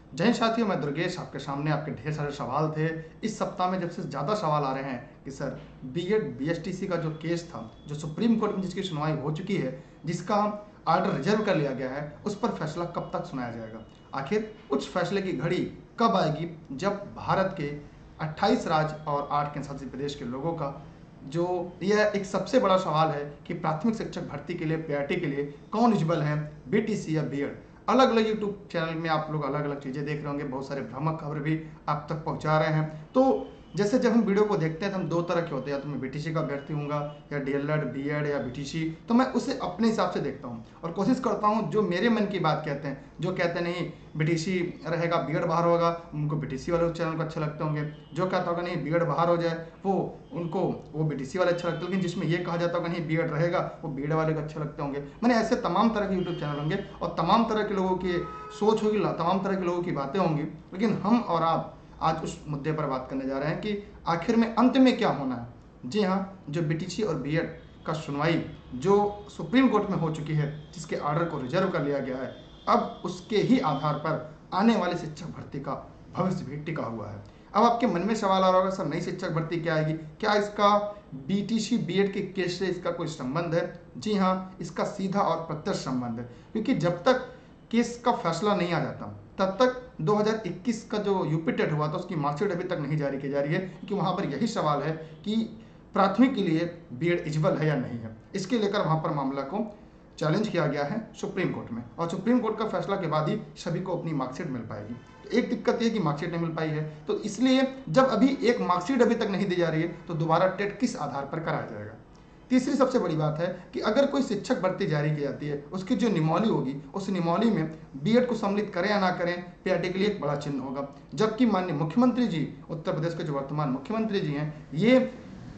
जय हिंद साथियों, मैं दुर्गेश आपके सामने। आपके ढेर सारे सवाल थे। इस सप्ताह में जब से ज़्यादा सवाल आ रहे हैं कि सर बीएड बीएसटीसी का जो केस था, जो सुप्रीम कोर्ट में जिसकी सुनवाई हो चुकी है, जिसका ऑर्डर रिजर्व कर लिया गया है, उस पर फैसला कब तक सुनाया जाएगा। आखिर उस फैसले की घड़ी कब आएगी जब भारत के 28 राज्य और 8 केंद्र शासित प्रदेश के लोगों का जो यह एक सबसे बड़ा सवाल है कि प्राथमिक शिक्षक भर्ती के लिए पीआरटी के लिए कौन एलिजिबल है, बीटीसी या बीएड। अलग अलग यूट्यूब चैनल में आप लोग अलग अलग चीज़ें देख रहे होंगे, बहुत सारे भ्रामक खबर भी आप तक पहुंचा रहे हैं। तो जैसे जब हम वीडियो को देखते हैं तो हम दो तरह के होते हैं, या तो मैं बीटीसी का अभ्यर्थी हूँगा या डीएलएड बीएड या बीटीसी, तो मैं उसे अपने हिसाब से देखता हूँ और कोशिश करता हूँ जो मेरे मन की बात कहते हैं, जो कहते नहीं बीटीसी रहेगा बीएड बाहर होगा, उनको बीटीसी वाले चैनल को अच्छे लगते होंगे। जो कहता होगा नहीं बीएड बाहर हो जाए वो उनको वो बीटीसी वाले अच्छे लगते हैं, लेकिन जिसमें ये कहा जाता होगा नहीं बीएड रहेगा वो बीएड वाले को अच्छे लगते होंगे। मैंने ऐसे तमाम तरह के यूट्यूब चैनल होंगे और तमाम तरह के लोगों की सोच होगी, तमाम तरह के लोगों की बातें होंगी, लेकिन हम और आप आज उस मुद्दे पर बात करने जा रहे हैं कि आखिर में अंत में क्या होना है। जी हाँ, जो बीटीसी और बीएड का सुनवाई जो सुप्रीम कोर्ट में हो चुकी है, जिसके ऑर्डर को रिजर्व कर लिया गया है, अब उसके ही आधार पर आने वाली शिक्षक भर्ती का भविष्य भी टिका हुआ है। अब आपके मन में सवाल आ रहा होगा, सर नई शिक्षक भर्ती क्या आएगी, क्या इसका बीटीसी बीएड के केस से इसका कोई संबंध है। जी हाँ, इसका सीधा और प्रत्यक्ष संबंध है, क्योंकि जब तक केस का फैसला नहीं आ जाता तब तक 2021 का जो यूपी टेट हुआ था उसकी मार्कशीट अभी तक नहीं जारी की जा रही है, क्योंकि वहाँ पर यही सवाल है कि प्राथमिक के लिए बीएड एलिजिबल है या नहीं है। इसके लेकर वहाँ पर मामला को चैलेंज किया गया है सुप्रीम कोर्ट में, और सुप्रीम कोर्ट का फैसला के बाद ही सभी को अपनी मार्कशीट मिल पाएगी। तो एक दिक्कत ये कि मार्कशीट नहीं मिल पाई है, तो इसलिए जब अभी एक मार्कशीट अभी तक नहीं दी जा रही है तो दोबारा टेट किस आधार पर कराया जाएगा। तीसरी सबसे बड़ी बात है कि अगर कोई शिक्षक भर्ती जारी की जाती है, उसकी जो निमोली होगी, उस निमोली में बीएड को सम्मिलित करें या ना करें, पीआरटी के लिए एक बड़ा चिन्ह होगा। जबकि माननीय मुख्यमंत्री जी, उत्तर प्रदेश के जो वर्तमान मुख्यमंत्री जी हैं, ये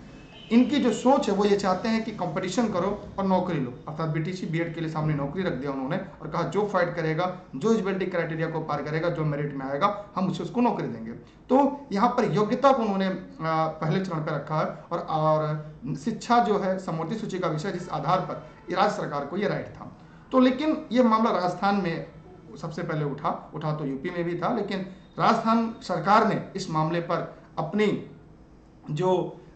इनकी जो सोच है वो ये चाहते हैं कि कंपटीशन करो और नौकरी लो, अर्थात बीटीसी बीएड के लिए सामने नौकरी रख दिया उन्होंने और कहा जो फाइट करेगा, जो एलिजिबिलिटी क्राइटेरिया को पार करेगा, जो मेरिट में आएगा, हम उसे उसको नौकरी देंगे। तो यहाँ पर योग्यता को उन्होंने पहले चरण पर रखा है, और शिक्षा जो है समवर्ती सूची का विषय, जिस आधार पर राज्य सरकार को ये राइट था। तो लेकिन ये मामला राजस्थान में सबसे पहले उठा तो यूपी में भी था, लेकिन राजस्थान सरकार ने इस मामले पर अपनी जो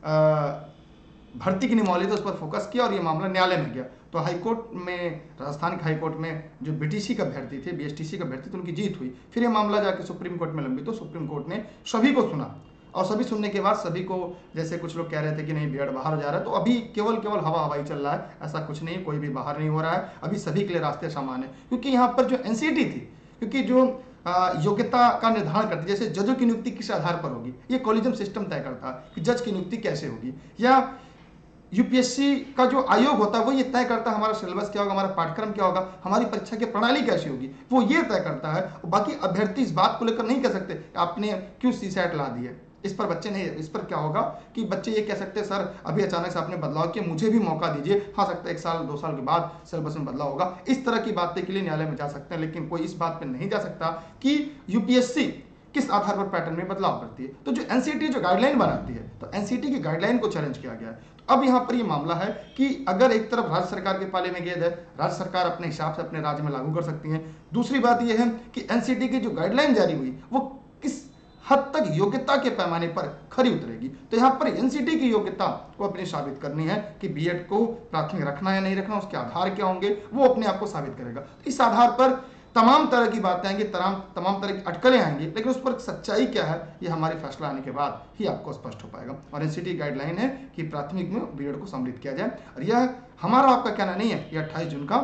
भर्ती की नियमावली थी उस पर फोकस किया और ये मामला न्यायालय में गया। तो हाईकोर्ट में, राजस्थान के हाईकोर्ट में जो बीटीसी का अभ्यर्थी थे, बीएसटीसी का अभ्यर्थी थे, उनकी जीत हुई। फिर ये मामला जाके सुप्रीम कोर्ट में लंबित, तो सुप्रीम कोर्ट ने सभी को सुना, और सभी सुनने के बाद सभी को, जैसे कुछ लोग कह रहे थे कि नहीं बीएड बाहर हो जा रहा है, तो अभी केवल हवा चल रहा है, ऐसा कुछ नहीं, कोई भी बाहर नहीं हो रहा है, अभी सभी के लिए रास्ते समान है। क्योंकि यहाँ पर जो एनसीटी थी, क्योंकि जो योग्यता का निर्धारण करती, जैसे जजों की नियुक्ति किस आधार पर होगी, ये कॉलेजियम सिस्टम तय करता है कि जज की नियुक्ति कैसे होगी, या यूपीएससी का जो आयोग होता है वो ये तय करता है हमारा सिलेबस क्या होगा, हमारा पाठ्यक्रम क्या होगा, हमारी परीक्षा की प्रणाली कैसी होगी, वो ये तय करता है। बाकी अभ्यर्थी इस बात को लेकर नहीं कह सकते आपने क्यों सीसैट ला दी है। इस पर बच्चे नहीं, इस पर क्या होगा कि बच्चे ये कह सकते हैं सर अभी अचानक से आपने बदलाव किया, मुझे भी मौका दीजिए, हो सकता है 1 साल 2 साल के बाद सिलेबस में बदलाव होगा। इस तरह की बातें के लिए न्यायालय में जा सकते हैं, लेकिन कोई इस बात पर नहीं जा सकता कि यूपीएससी किस आधार पर पैटर्न में बदलाव करती है। तो जो एनसीटी जो गाइडलाइन बनाती है, तो एनसीटी की गाइडलाइन को चैलेंज किया गया है। तो अब यहाँ पर ये मामला है कि अगर एक तरफ राज्य सरकार के पाले में गेंद है, राज्य सरकार अपने हिसाब से अपने राज्य में लागू कर सकती है। दूसरी बात यह है कि एनसीटी की जो गाइडलाइन जारी हुई वो किस हद तक योग्यता के पैमाने पर खरी उतरेगी। तो यहाँ पर एनसीटी की योग्यता को अपनी साबित करनी है कि बीएड को प्राथमिक रखना या नहीं रखना, उसके आधार क्या होंगे, वो अपने आप को साबित करेगा। तो इस आधार पर तमाम तरह की बातें आएंगी, तमाम तरह की अटकलें आएंगी, लेकिन उस पर सच्चाई क्या है ये हमारे फैसला आने के बाद ही आपको स्पष्ट हो पाएगा। और एनसीटी गाइडलाइन है कि प्राथमिक में बीएड को सम्मिलित किया जाए, और यह हमारा आपका कहना नहीं है। यह 28 जून का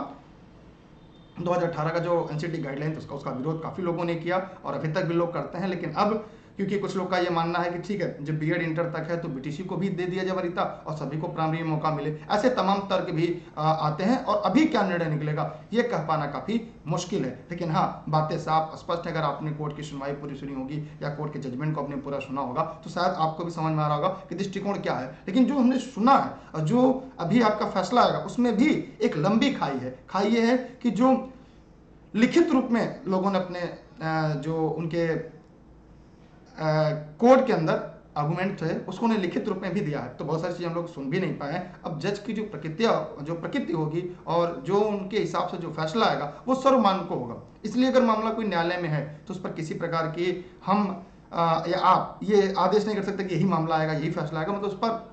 2018 का जो एनसीटी गाइडलाइन था उसका विरोध काफ़ी लोगों ने किया और अभी तक भी लोग करते हैं। लेकिन अब क्योंकि कुछ लोग का ये मानना है कि ठीक है, जब बीएड इंटर तक है तो बीटीसी को भी दे दिया जाए वरीयता और सभी को प्राइमरी में मौका मिले, ऐसे तमाम तर्क भी आते हैं। और अभी क्या निर्णय निकलेगा ये कह पाना काफ़ी मुश्किल है। लेकिन हाँ, बातें साफ स्पष्ट है। अगर आपने कोर्ट की सुनवाई पूरी सुनी होगी या कोर्ट के जजमेंट को आपने पूरा सुना होगा तो शायद आपको भी समझ में आ रहा होगा कि दृष्टिकोण क्या है। लेकिन जो हमने सुना है और जो अभी आपका फैसला आएगा उसमें भी एक लंबी खाई है। खाई ये है कि जो लिखित रूप में लोगों ने अपने जो उनके कोर्ट के अंदर आर्गूमेंट है उसको उन्हें लिखित रूप में भी दिया है, तो बहुत सारी चीज़ें हम लोग सुन भी नहीं पाए। अब जज की जो प्रकृति होगी और जो उनके हिसाब से जो फैसला आएगा वो सर्वमान्य को होगा। इसलिए अगर मामला कोई न्यायालय में है तो उस पर किसी प्रकार की हम या आप ये आदेश नहीं कर सकते कि यही मामला आएगा, यही फैसला आएगा, मतलब उस पर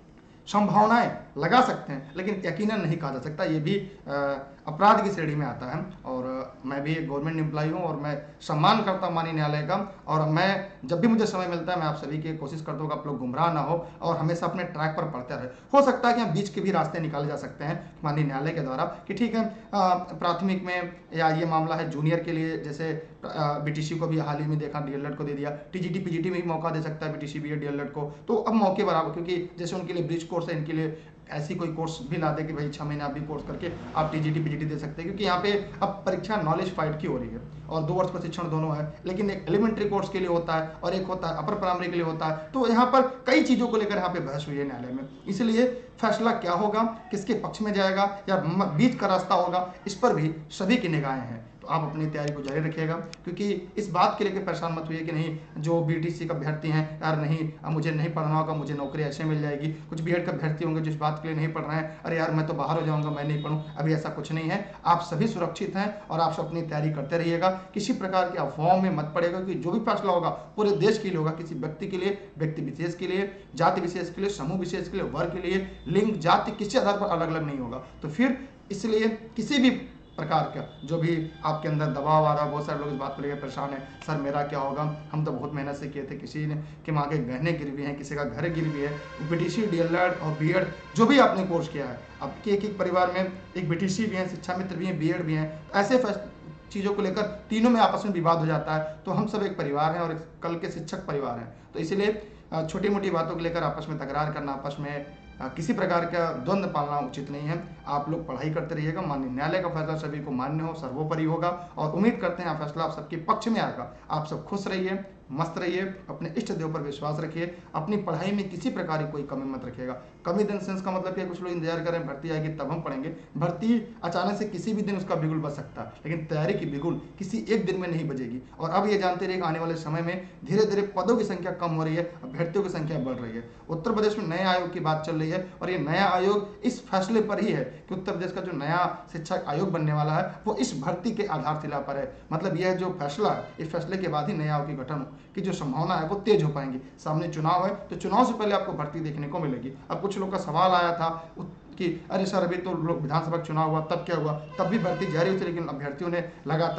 संभावनाएं लगा सकते हैं, लेकिन यकीनन नहीं कहा जा सकता। ये भी अपराध की श्रेणी में आता है। और मैं भी एक गवर्नमेंट एम्प्लॉय हूँ और मैं सम्मान करता हूँ माननीय न्यायालय का, और मैं जब भी मुझे समय मिलता है मैं आप सभी की कोशिश करता हूँ कि आप लोग गुमराह ना हो और हमेशा अपने ट्रैक पर पढ़ते रहे। हो सकता है कि हम बीच के भी रास्ते निकाले जा सकते हैं माननीय न्यायालय के द्वारा कि ठीक है प्राथमिक में या ये मामला है जूनियर के लिए, जैसे बीटीसी को भी हाल ही में देखा डीएलएड को दे दिया, टीजीटी पीजीटी में भी मौका दे सकता है बीटीसी बीएड डीएलएड को, तो अब मौके बराबर, क्योंकि जैसे उनके लिए ब्रिज कोर्स है, इनके लिए ऐसी कोई कोर्स भी ला दे कि भाई 6 महीने आप भी कोर्स करके आप टीजीटी पीजीटी दे सकते हैं, क्योंकि यहाँ पे अब परीक्षा नॉलेज फाइट की हो रही है और 2 वर्ष प्रशिक्षण दोनों है, लेकिन एक एलिमेंट्री कोर्स के लिए होता है और एक होता है अपर प्राइमरी के लिए होता है। तो यहाँ पर कई चीज़ों को लेकर यहाँ पे बहस हुई है न्यायालय में, इसलिए फैसला क्या होगा, किसके पक्ष में जाएगा या बीच का रास्ता होगा, इस पर भी सभी की निगाहें हैं। तो आप अपनी तैयारी को जारी रखिएगा, क्योंकि इस बात के लेकर परेशान मत हुई कि नहीं जो बीटीसी का अभ्यर्थी हैं यार नहीं मुझे नहीं पढ़ना होगा, मुझे नौकरी ऐसे मिल जाएगी। कुछ बीएड का अभ्यर्थी होंगे जिस बात के लिए नहीं पढ़ रहे हैं, अरे यार मैं तो बाहर हो जाऊंगा, मैं नहीं पढ़ूं। अभी ऐसा कुछ नहीं है, आप सभी सुरक्षित हैं और आप सब अपनी तैयारी करते रहिएगा। किसी प्रकार के अफवाहों में मत पड़ेगा, क्योंकि जो भी फैसला होगा पूरे देश के लिए होगा, किसी व्यक्ति के लिए, व्यक्ति विशेष के लिए, जाति विशेष के लिए, समूह विशेष के लिए, वर्ग के लिए, लिंग जाति किसी आधार पर अलग अलग नहीं होगा। तो फिर इसलिए किसी भी प्रकार का जो भी आपके अंदर दबाव आ रहा है, बहुत सारे लोग इस बात को लेकर परेशान है, सर मेरा क्या होगा, हम तो बहुत मेहनत से किए थे, किसी ने के माँ के गहने गिरवी हैं, किसी का घर गिरवी है, बीटीसी डीएलएड और बीएड जो भी आपने कोर्स किया है, आपके एक परिवार में एक बीटीसी भी है, शिक्षा मित्र भी हैं, बीएड भी हैं, ऐसे चीज़ों को लेकर तीनों में आपस में विवाद हो जाता है। तो हम सब एक परिवार हैं और कल के शिक्षक परिवार हैं, तो इसलिए छोटी मोटी बातों को लेकर आपस में तकरार करना, आपस में किसी प्रकार का द्वंद्व पालना उचित नहीं है। आप लोग पढ़ाई करते रहिएगा, माननीय न्यायालय का फैसला सभी को मान्य हो, सर्वोपरि होगा और उम्मीद करते हैं फैसला आप सबके पक्ष में आएगा। आप सब खुश रहिए, मस्त रहिए, अपने इष्ट देव पर विश्वास रखिए, अपनी पढ़ाई में किसी प्रकार की कोई कमी मत रखिएगा। कमी इन सेंस का मतलब कि कुछ लोग इंतजार करें भर्ती आएगी तब हम पढ़ेंगे, भर्ती अचानक से किसी भी दिन उसका बिगुल बज सकता है, लेकिन तैयारी की बिगुल किसी एक दिन में नहीं बजेगी। और अब ये जानते रहिए आने वाले समय में धीरे धीरे पदों की संख्या कम हो रही है, अभ्यर्थियों की संख्या बढ़ रही है। उत्तर प्रदेश में नए आयोग की बात चल रही है और ये नया आयोग इस फैसले पर ही है कि उत्तर प्रदेश का जो नया शिक्षा आयोग बनने वाला है वो इस भर्ती के आधारशिला पर है। मतलब यह जो फैसला है, इस फैसले के बाद ही नया आयोग की गठन की जो संभावना है वो तेज हो पाएंगी। सामने चुनाव है तो चुनाव से पहले आपको भर्ती देखने को मिलेगी। अब कुछ लोग का सवाल आया था कि अरे सर अभी तो विधानसभा चुनाव हुआ तब क्या हुआ, तब भी भर्ती जारी हुई थी, लेकिन अभ्यर्थियों ने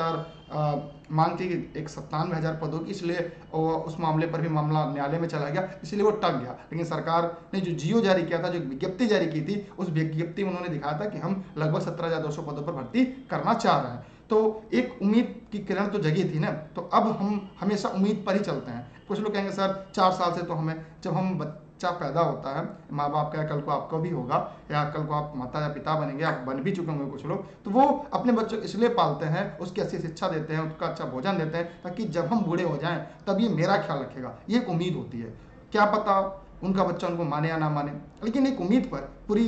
लगातार मांग थी कि 97,000 पदों की, इसलिए उस मामले पर भी मामला न्यायालय में चला गया, इसलिए वो टक गया। लेकिन सरकार ने जो जियो जारी किया था, जो विज्ञप्ति जारी की थी, उस विज्ञप्ति में उन्होंने दिखाया था कि हम लगभग 17,200 पदों पर भर्ती करना चाह रहे हैं। तो एक उम्मीद की किरण तो जगी थी ना, तो अब हम हमेशा उम्मीद पर ही चलते हैं। कुछ लोग कहेंगे सर 4 साल से तो हमें, जब हम बच्चा पैदा होता है, माँ बाप का कल को आपको भी होगा या कल को आप माता या पिता बनेंगे, आप बन भी चुके होंगे कुछ लोग, तो वो अपने बच्चों को इसलिए पालते हैं, उसकी अच्छी शिक्षा देते हैं, उसका अच्छा भोजन देते हैं, ताकि जब हम बूढ़े हो जाएं तब ये मेरा ख्याल रखेगा। ये एक उम्मीद होती है, क्या पता उनका बच्चा उनको माने या ना माने, लेकिन एक उम्मीद पर पूरी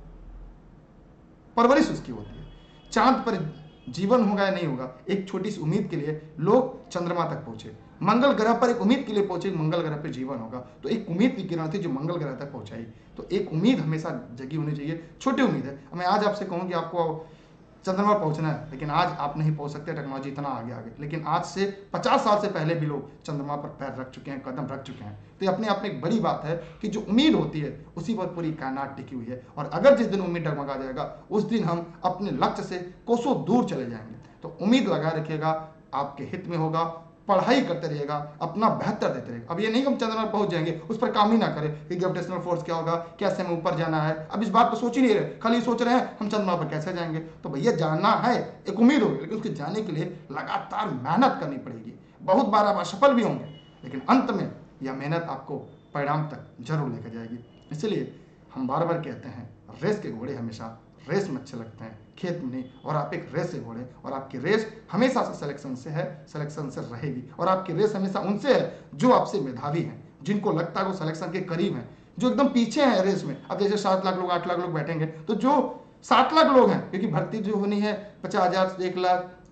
परवरिश उसकी होती है। चांद पर जीवन होगा या नहीं होगा, एक छोटी सी उम्मीद के लिए लोग चंद्रमा तक पहुंचे, मंगल ग्रह पर एक उम्मीद के लिए पहुंचे, मंगल ग्रह पर जीवन होगा, तो एक उम्मीद की किरण थी जो मंगल ग्रह तक पहुंचाई। तो एक उम्मीद हमेशा जगी होनी चाहिए, छोटी उम्मीद है। मैं आज आपसे कहूँ कि आपको चंद्रमा पहुंचना है, लेकिन आज आप नहीं पहुंच सकते, टेक्नोलॉजी इतना आगे, लेकिन आज से 50 साल से पहले भी लोग चंद्रमा पर पैर रख चुके हैं, कदम रख चुके हैं। तो ये अपने आप में एक बड़ी बात है कि जो उम्मीद होती है उसी पर पूरी कायनात टिकी हुई है, और अगर जिस दिन उम्मीद डगमगा जाएगा उस दिन हम अपने लक्ष्य से कोसों दूर चले जाएंगे। तो उम्मीद लगाए रखिएगा, आपके हित में होगा, पढ़ाई करते रहिएगा, अपना बेहतर देते रहिएगा। अब ये नहीं कि हम चंद्रमा पहुंच जाएंगे, उस पर काम ही ना करें कि ग्रेविटेशनल फोर्स क्या होगा, कैसे हमें ऊपर जाना है, अब इस बात को सोच ही नहीं रहे, खाली सोच रहे हैं हम चंद्रमा पर कैसे जाएंगे। तो भैया जाना है, एक उम्मीद होगी, लेकिन उसके जाने के लिए लगातार मेहनत करनी पड़ेगी। बहुत बार आप असफल भी होंगे, लेकिन अंत में यह मेहनत आपको परिणाम तक जरूर लेकर जाएगी। इसलिए हम बार बार कहते हैं, रेस के घोड़े हमेशा रेस में अच्छे लगते हैं, खेत में नहीं। और आप एक रेस से घोड़े, और आपकी रेस हमेशा से सिलेक्शन से है, सिलेक्शन से रहेगी। और आपकी रेस हमेशा उनसे है जो आपसे मेधावी हैं, जिनको लगता है वो सिलेक्शन के करीब हैं, जो एकदम पीछे हैं रेस में। अब जैसे 7 लाख लोग 8 लाख लोग बैठेंगे, तो जो 7 लाख लोग हैं, क्योंकि भर्ती जो होनी है 50,000 1 लाख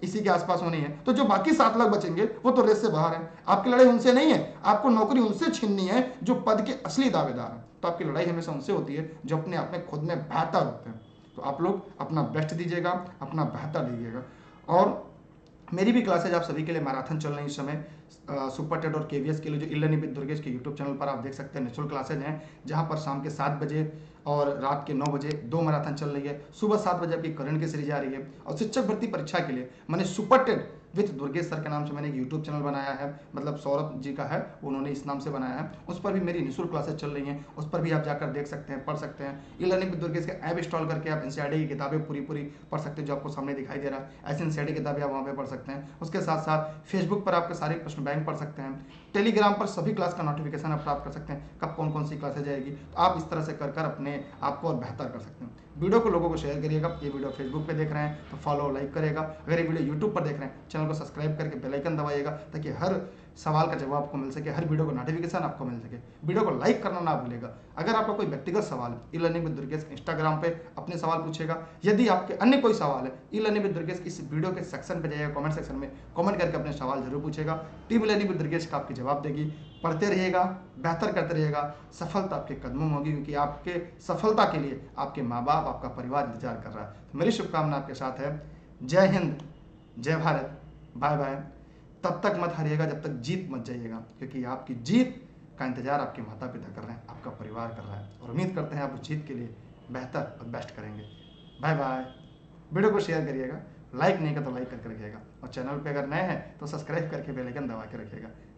इसी के आसपास होनी है, तो जो बाकी 7 लाख बचेंगे वो तो रेस से बाहर है। आपकी लड़ाई उनसे नहीं है, आपको नौकरी उनसे छीननी है जो पद के असली दावेदार हैं। तो आपकी लड़ाई हमेशा उनसे होती है जो अपने आप में खुद में बेहतर होते हैं। तो आप लोग अपना बेस्ट दीजिएगा, अपना बेहतर दीजिएगा। और मेरी भी क्लासेज आप सभी के लिए मैराथन चल रही है इस समय। सुपर टेट और केवीएस के लिए जो ई-लर्निंग विद दुर्गेश के यूट्यूब चैनल पर आप देख सकते हैं निःशुल्क क्लासेज हैं, जहां पर शाम के 7 बजे और रात के 9 बजे 2 मैराथन चल रही है। सुबह 7 बजे आपकी करंट की सीरीज आ रही है। और शिक्षक भर्ती परीक्षा के लिए मैंने super TET with Durgesh sir के नाम से मैंने एक यूट्यूब चैनल बनाया है, मतलब सौरभ जी का है, उन्होंने इस नाम से बनाया है। उस पर भी मेरी निःशुल्क क्लासेज चल रही हैं, उस पर भी आप जाकर देख सकते हैं, पढ़ सकते हैं। ई-लर्निंग विद दुर्गेश का ऐप इंस्टॉल करके आप एनसीईआरटी की किताबें पूरी पढ़ सकते हैं, जो आपको सामने दिखाई दे रहा है। ऐसी एनसीईआरटी किताबें आप वहाँ पे पढ़ सकते हैं। उसके साथ साथ फेसबुक पर आपके सारे प्रश्न बैंक पढ़ सकते हैं। टेलीग्राम पर सभी क्लास का नोटिफिकेशन आप प्राप्त कर सकते हैं, कब कौन कौन सी क्लासेज जाएगी। तो आप इस तरह से कर अपने आप को और बेहतर कर सकते हैं। वीडियो को लोगों को शेयर करिएगा। ये वीडियो फेसबुक पे देख रहे हैं तो फॉलो लाइक करेगा। अगर ये वीडियो यूट्यूब पर देख रहे हैं, चैनल को सब्सक्राइब करके बेल आइकन दबाइएगा, ताकि हर सवाल का जवाब आपको मिल सके, हर वीडियो को नोटिफिकेशन आपको मिल सके। वीडियो को लाइक करना ना भूलिएगा। अगर आपका कोई व्यक्तिगत सवाल ई-लर्निंग विद दुर्गेश इंस्टाग्राम पे अपने सवाल पूछेगा। यदि आपके अन्य कोई सवाल है ई-लर्निंग विद दुर्गेश, इस वीडियो के सेक्शन पे जाइएगा, कमेंट सेक्शन में कमेंट करके अपने सवाल जरूर पूछेगा। टीम ई-लर्निंग विद दुर्गेश का आपकी जवाब देगी। पढ़ते रहिएगा, बेहतर करते रहिएगा, सफलता आपके कदमों में होगी, क्योंकि आपके सफलता के लिए आपके माँ बाप, आपका परिवार इंतजार कर रहा है। तो मेरी शुभकामना आपके साथ है। जय हिंद, जय भारत, बाय बाय। तब तक मत हारिएगा जब तक जीत मत जाइएगा, क्योंकि आपकी जीत का इंतजार आपके माता पिता कर रहे हैं, आपका परिवार कर रहा है, और उम्मीद करते हैं आप उस जीत के लिए बेहतर और बेस्ट करेंगे। Bye bye. वीडियो को शेयर करिएगा, लाइक नहीं कर तो लाइक करके रखिएगा, और चैनल पे अगर नए हैं तो सब्सक्राइब करके बेल आइकन दबा के रखिएगा।